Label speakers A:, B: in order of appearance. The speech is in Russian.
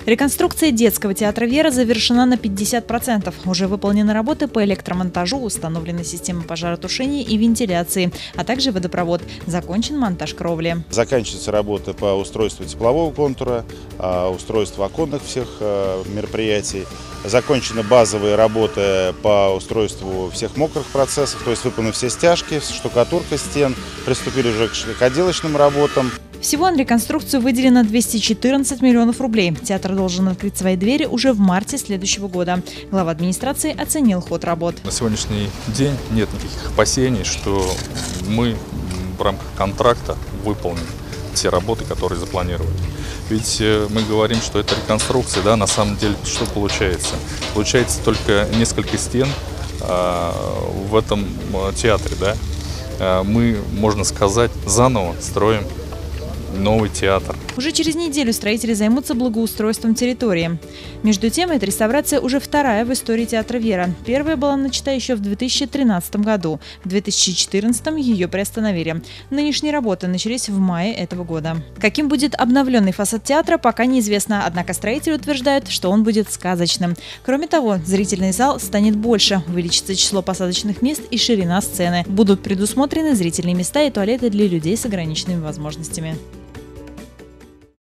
A: Реконструкция детского театра «Вера» завершена на 50%. Уже выполнены работы по электромонтажу, установлены системы пожаротушения и вентиляции, а также водопровод. Закончен монтаж кровли.
B: Заканчиваются работы по устройству теплового контура, устройству оконных всех мероприятий. Закончены базовые работы по устройству всех мокрых процессов, то есть выполнены все стяжки, штукатурка стен, приступили уже к отделочным работам.
A: Всего на реконструкцию выделено 214 миллионов рублей. Театр должен открыть свои двери уже в марте следующего года. Глава администрации оценил ход работ.
C: На сегодняшний день нет никаких опасений, что мы в рамках контракта выполним все работы, которые запланировали. Ведь мы говорим, что это реконструкция, да, на самом деле что получается? Получается только несколько стен в этом театре, да. Мы, можно сказать, заново строим новый театр.
A: Уже через неделю строители займутся благоустройством территории. Между тем, эта реставрация уже вторая в истории театра «Вера». Первая была начата еще в 2013 году. В 2014 ее приостановили. Нынешние работы начались в мае этого года. Каким будет обновленный фасад театра, пока неизвестно. Однако строители утверждают, что он будет сказочным. Кроме того, зрительный зал станет больше. Увеличится число посадочных мест и ширина сцены. Будут предусмотрены зрительные места и туалеты для людей с ограниченными возможностями.